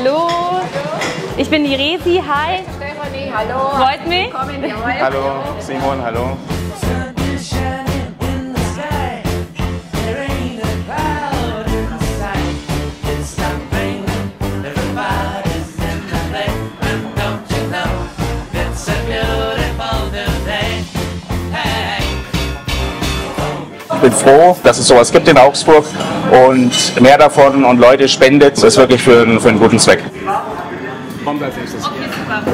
Hallo. Ich bin die Resi. Hi. Stefanie, hallo. Freut mich. Hallo, Simon, hallo. Ich bin froh, dass es sowas gibt in Augsburg und mehr davon und Leute spendet. Das ist wirklich für einen guten Zweck. Kommt als nächstes. Okay, super.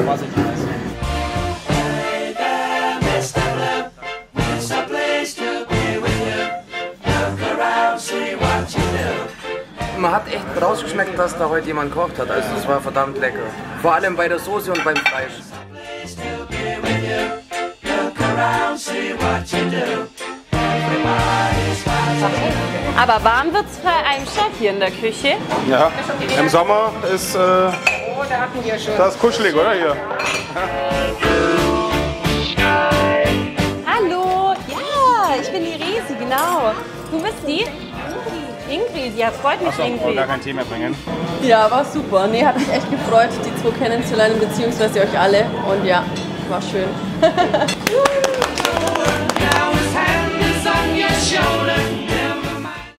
Man hat echt rausgeschmeckt, dass da heute jemand gekocht hat. Also es war verdammt lecker. Vor allem bei der Soße und beim Fleisch. Aber warm wird's bei einem Chef hier in der Küche. Ja, im Sommer ist das kuschelig, oder hier? Hallo. Ja, ich bin die Resi, genau. Du bist die? Ingrid. Ja, freut mich, Ingrid. Gar kein Tee mehr bringen. Ja, war super. Nee, hat mich echt gefreut, die zwei kennenzulernen, beziehungsweise euch alle. Und ja, war schön. Now his hand is on your shoulder.